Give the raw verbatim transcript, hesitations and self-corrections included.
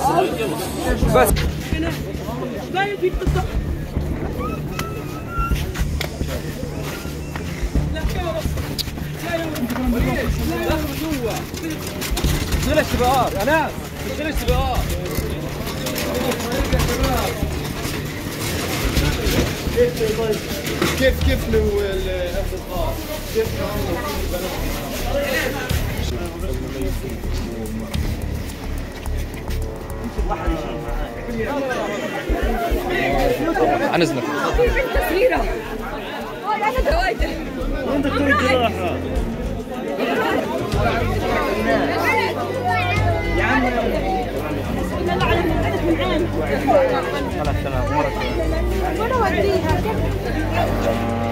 بس شيل السباقات يا ناس، شيل السباقات. كيف كيف لو الاصدقاء كيف عن اذنك في بنت تصويره. انا دوايته وين دكتور الجراحه؟ يا عم لا على العدد من عام. خلاص تمام. وانا اوديها